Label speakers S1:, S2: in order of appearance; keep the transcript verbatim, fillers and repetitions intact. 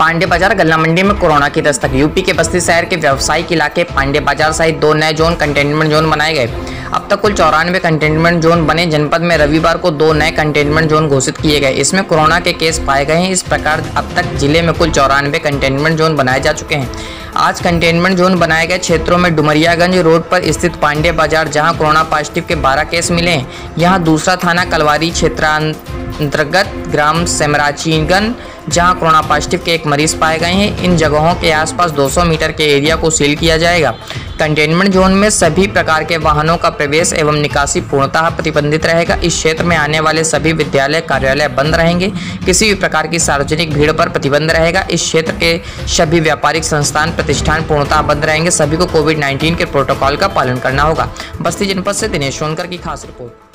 S1: पांडे बाजार गल्ला मंडी में कोरोना की दस्तक। यूपी के बस्ती शहर के व्यावसायिक इलाके पांडे बाजार सहित दो नए जोन कंटेनमेंट जोन बनाए गए। अब तक कुल चौरानवे कंटेनमेंट जोन बने। जनपद में रविवार को दो नए कंटेनमेंट जोन घोषित किए गए। इसमें कोरोना के केस पाए गए हैं। इस प्रकार अब तक जिले में कुल चौरानवे कंटेनमेंट जोन बनाए जा चुके हैं। आज कंटेनमेंट जोन बनाए गए क्षेत्रों में डुमरियागंज रोड पर स्थित पांडे बाजार, जहां कोरोना पॉजिटिव के बारह केस मिले हैं। यहां दूसरा थाना कलवारी क्षेत्रांतर्गत ग्राम सेमराचीगन, जहां कोरोना पॉजिटिव के एक मरीज पाए गए हैं। इन जगहों के आसपास दो सौ मीटर के एरिया को सील किया जाएगा। कंटेनमेंट जोन में सभी प्रकार के वाहनों का प्रवेश एवं निकासी पूर्णतः प्रतिबंधित रहेगा। इस क्षेत्र में आने वाले सभी विद्यालय कार्यालय बंद रहेंगे। किसी भी प्रकार की सार्वजनिक भीड़ पर प्रतिबंध रहेगा। इस क्षेत्र के सभी व्यापारिक संस्थान प्रतिष्ठान पूर्णतः बंद रहेंगे। सभी को कोविड नाइन्टीन के प्रोटोकॉल का पालन करना होगा। बस्ती जनपद से दिनेश सोनकर की खास रिपोर्ट।